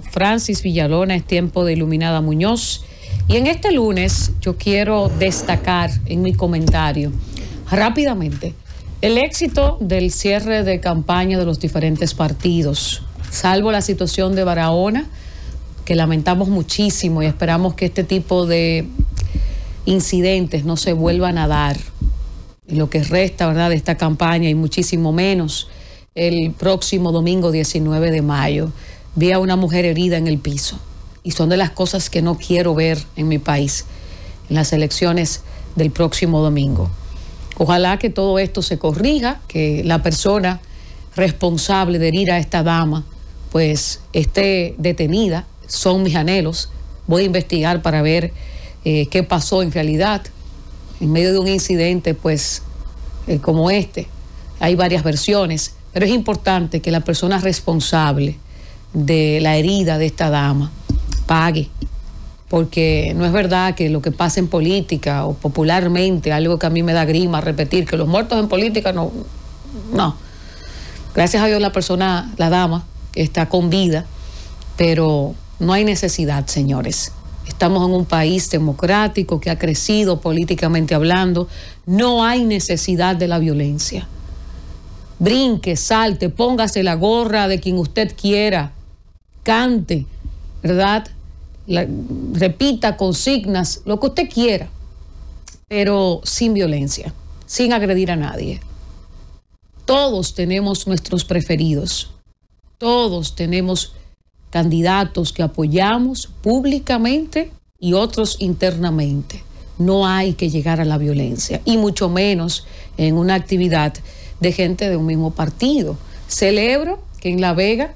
Francis Villalona, es tiempo de Iluminada Muñoz. Y en este lunes yo quiero destacar en mi comentario rápidamente el éxito del cierre de campaña de los diferentes partidos, salvo la situación de Barahona, que lamentamos muchísimo y esperamos que este tipo de incidentes no se vuelvan a dar en lo que resta, ¿verdad?, de esta campaña, y muchísimo menos el próximo domingo 19 de mayo. Vi a una mujer herida en el piso y son de las cosas que no quiero ver en mi país en las elecciones del próximo domingo. Ojalá que todo esto se corrija, que la persona responsable de herir a esta dama pues esté detenida. Son mis anhelos. Voy a investigar para ver qué pasó en realidad en medio de un incidente pues como este. Hay varias versiones, pero es importante que la persona responsable de la herida de esta dama pague, porque no es verdad que lo que pasa en política o popularmente, algo que a mí me da grima repetir, que los muertos en política no. Gracias a Dios la dama está con vida, pero no hay necesidad, señores. Estamos en un país democrático que ha crecido políticamente hablando. No hay necesidad de la violencia. Brinque, salte, póngase la gorra de quien usted quiera, cante, ¿verdad? Repita consignas, lo que usted quiera, pero sin violencia, sin agredir a nadie. Todos tenemos nuestros preferidos, todos tenemos candidatos que apoyamos públicamente y otros internamente. No hay que llegar a la violencia, y mucho menos en una actividad de gente de un mismo partido. Celebro que en La Vega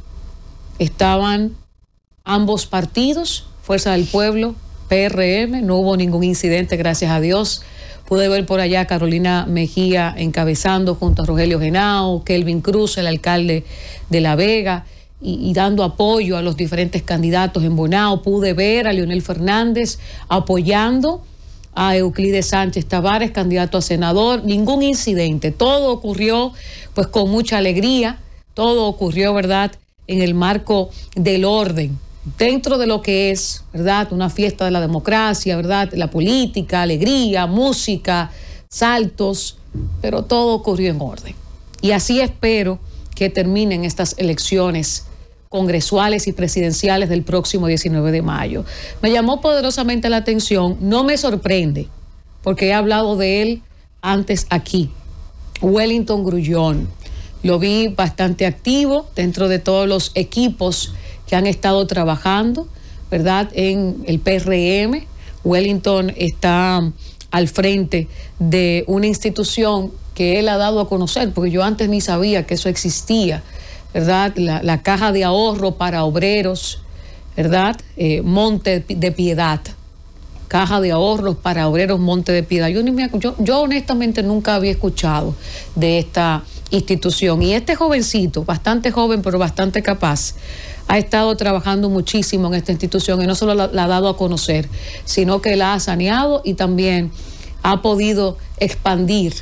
estaban ambos partidos, Fuerza del Pueblo, PRM, no hubo ningún incidente, gracias a Dios. Pude ver por allá a Carolina Mejía encabezando junto a Rogelio Genao, Kelvin Cruz, el alcalde de La Vega, y dando apoyo a los diferentes candidatos en Bonao. Pude ver a Leonel Fernández apoyando a Euclides Sánchez Tavares, candidato a senador. Ningún incidente, todo ocurrió pues con mucha alegría, todo ocurrió, ¿verdad?, en el marco del orden, dentro de lo que es, ¿verdad?, una fiesta de la democracia, ¿verdad?, la política, alegría, música, saltos, pero todo ocurrió en orden. Y así espero que terminen estas elecciones congresuales y presidenciales del próximo 19 de mayo. Me llamó poderosamente la atención, no me sorprende, porque he hablado de él antes aquí, Wellington Grullón. Lo vi bastante activo dentro de todos los equipos que han estado trabajando, ¿verdad?, en el PRM. Wellington está al frente de una institución que él ha dado a conocer, porque yo antes ni sabía que eso existía, ¿verdad? La Caja de Ahorro para Obreros, ¿verdad? Monte de Piedad. Caja de Ahorros para Obreros Monte de Piedad. Yo honestamente nunca había escuchado de esta institución. Y este jovencito, bastante joven pero bastante capaz, ha estado trabajando muchísimo en esta institución, y no solo la ha dado a conocer, sino que la ha saneado y también ha podido expandir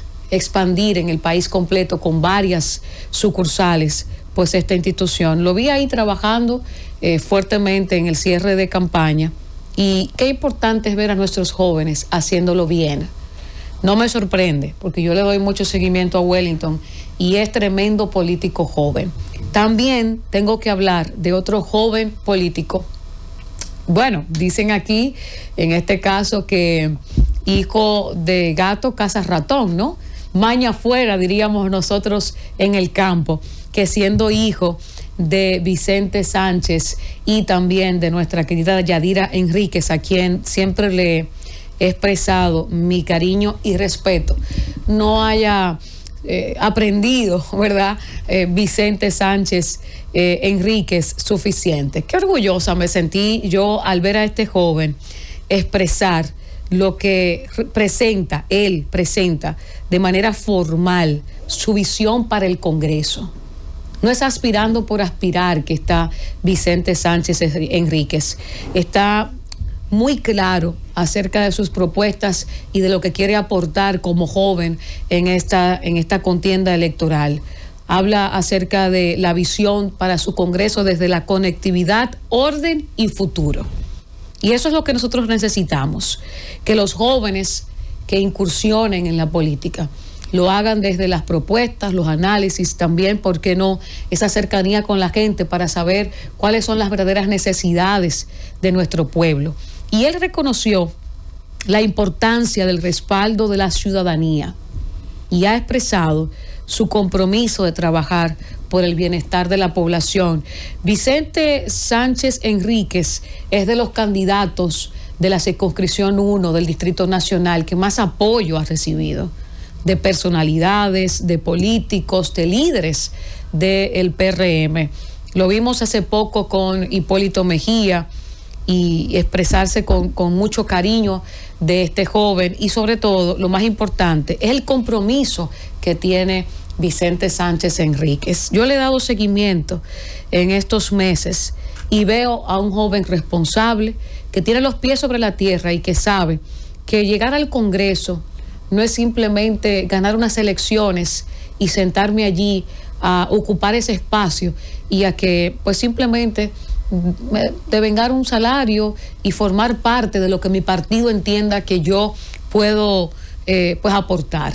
en el país completo con varias sucursales, pues esta institución. Lo vi ahí trabajando fuertemente en el cierre de campaña, y qué importante es ver a nuestros jóvenes haciéndolo bien. No me sorprende, porque yo le doy mucho seguimiento a Wellington y es tremendo político joven. También tengo que hablar de otro joven político. Bueno, dicen aquí, en este caso, que hijo de gato caza ratón, ¿no? Maña afuera, diríamos nosotros en el campo, que siendo hijo de Vicente Sánchez y también de nuestra querida Yadira Enríquez, a quien siempre le he expresado mi cariño y respeto, no haya aprendido, ¿verdad?, Vicente Sánchez Enríquez suficiente. Qué orgullosa me sentí yo al ver a este joven expresar lo que él presenta de manera formal su visión para el Congreso. No es aspirando por aspirar que está Vicente Sánchez Enríquez. Está muy claro acerca de sus propuestas y de lo que quiere aportar como joven en esta contienda electoral. habla acerca de la visión para su Congreso desde la conectividad, orden y futuro. Y eso es lo que nosotros necesitamos, que los jóvenes que incursionen en la política lo hagan desde las propuestas, los análisis, también, ¿por qué no?, esa cercanía con la gente para saber cuáles son las verdaderas necesidades de nuestro pueblo. Y él reconoció la importancia del respaldo de la ciudadanía y ha expresado su compromiso de trabajar por el bienestar de la población. Vicente Sánchez Enríquez es de los candidatos de la circunscripción 1 del Distrito Nacional que más apoyo ha recibido, de personalidades, de políticos, de líderes del PRM. Lo vimos hace poco con Hipólito Mejía y expresarse con mucho cariño de este joven, y sobre todo, lo más importante, es el compromiso que tiene Vicente Sánchez Enríquez. Yo le he dado seguimiento en estos meses y veo a un joven responsable que tiene los pies sobre la tierra y que sabe que llegar al Congreso no es simplemente ganar unas elecciones y sentarme allí a ocupar ese espacio y a que pues simplemente devengar un salario y formar parte de lo que mi partido entienda que yo puedo pues aportar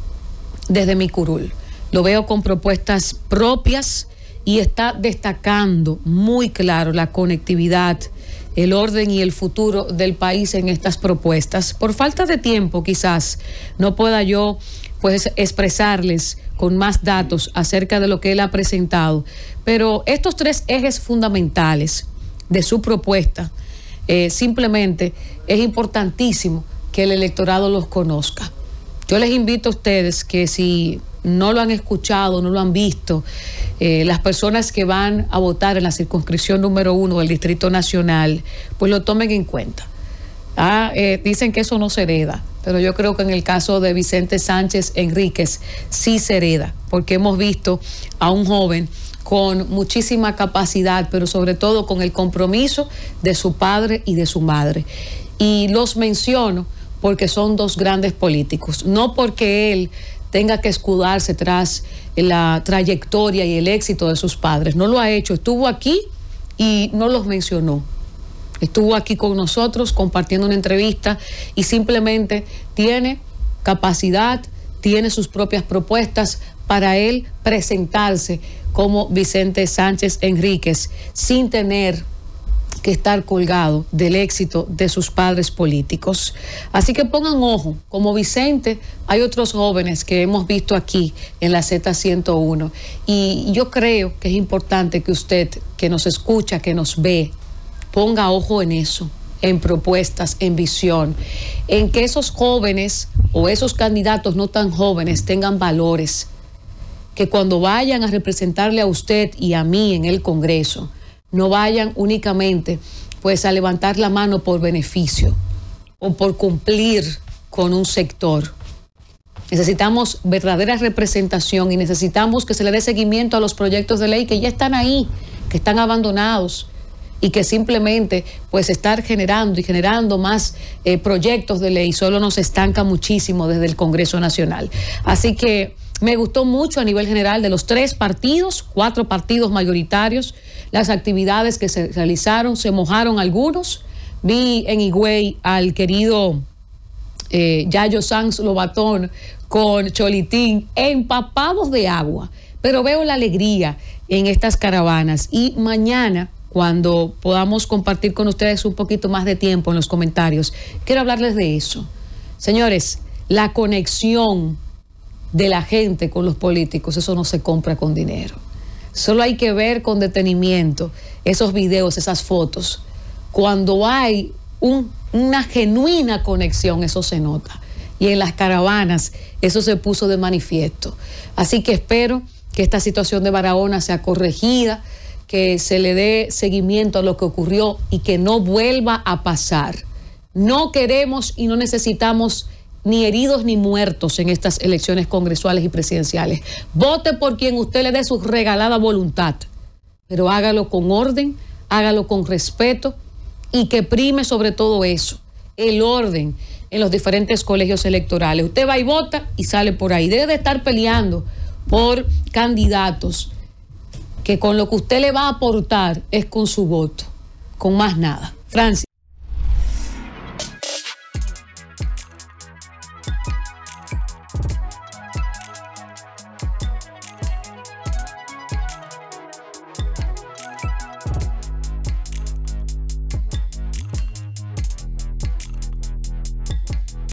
desde mi curul. Lo veo con propuestas propias y está destacando muy claro la conectividad, el orden y el futuro del país en estas propuestas. Por falta de tiempo quizás no pueda yo pues expresarles con más datos acerca de lo que él ha presentado, pero estos tres ejes fundamentales de su propuesta, simplemente es importantísimo que el electorado los conozca. Yo les invito a ustedes que si no lo han escuchado, no lo han visto, las personas que van a votar en la circunscripción número 1 del Distrito Nacional, pues lo tomen en cuenta. Dicen que eso no se hereda, pero yo creo que en el caso de Vicente Sánchez Enríquez sí se hereda, porque hemos visto a un joven con muchísima capacidad, pero sobre todo con el compromiso de su padre y de su madre. Y los menciono porque son dos grandes políticos, no porque él tenga que escudarse tras la trayectoria y el éxito de sus padres. No lo ha hecho, estuvo aquí y no los mencionó. Estuvo aquí con nosotros compartiendo una entrevista y simplemente tiene capacidad, tiene sus propias propuestas para él presentarse como Vicente Sánchez Enríquez sin tener que estar colgado del éxito de sus padres políticos. Así que pongan ojo, como Vicente, hay otros jóvenes que hemos visto aquí en la Z101 y yo creo que es importante que usted, que nos escucha, que nos ve, ponga ojo en eso, en propuestas, en visión, en que esos jóvenes o esos candidatos no tan jóvenes tengan valores, que cuando vayan a representarle a usted y a mí en el Congreso, no vayan únicamente pues a levantar la mano por beneficio o por cumplir con un sector. Necesitamos verdadera representación y necesitamos que se le dé seguimiento a los proyectos de ley que ya están ahí, que están abandonados y que simplemente pues estar generando y generando más proyectos de ley solo nos estanca muchísimo desde el Congreso Nacional. Así que me gustó mucho a nivel general de los 3 partidos, 4 partidos mayoritarios, las actividades que se realizaron, se mojaron algunos. Vi en Higüey al querido Yayo Sanz Lobatón con Cholitín empapados de agua, pero veo la alegría en estas caravanas y mañana, cuando podamos compartir con ustedes un poquito más de tiempo en los comentarios, quiero hablarles de eso. Señores, la conexión de la gente con los políticos, eso no se compra con dinero. Solo hay que ver con detenimiento esos videos, esas fotos. Cuando hay una genuina conexión, eso se nota. Y en las caravanas eso se puso de manifiesto. Así que espero que esta situación de Barahona sea corregida, que se le dé seguimiento a lo que ocurrió y que no vuelva a pasar. No queremos y no necesitamos ni heridos ni muertos en estas elecciones congresuales y presidenciales. Vote por quien usted le dé su regalada voluntad, pero hágalo con orden, hágalo con respeto y que prime sobre todo eso, el orden en los diferentes colegios electorales. Usted va y vota y sale por ahí. Debe de estar peleando por candidatos que con lo que usted le va a aportar es con su voto, con más nada. Francis.